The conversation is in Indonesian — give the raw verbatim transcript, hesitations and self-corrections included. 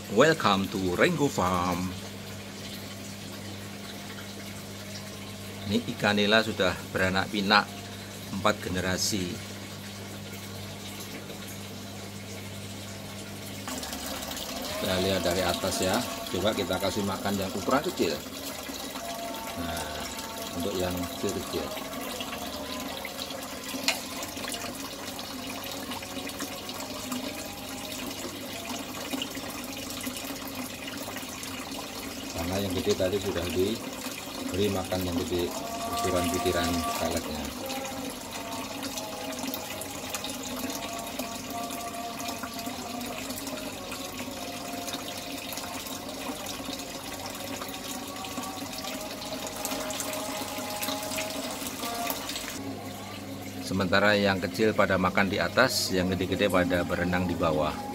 Welcome to Renggo Farm. Ini ikan nila sudah beranak pinak empat generasi. Kita lihat dari atas ya. Coba kita kasih makan yang ukuran kecil. Nah, untuk yang kecil-kecil. Karena yang gede tadi sudah diberi makan yang gede, ukuran butiran peletnya. Sementara yang kecil pada makan di atas, yang gede-gede pada berenang di bawah.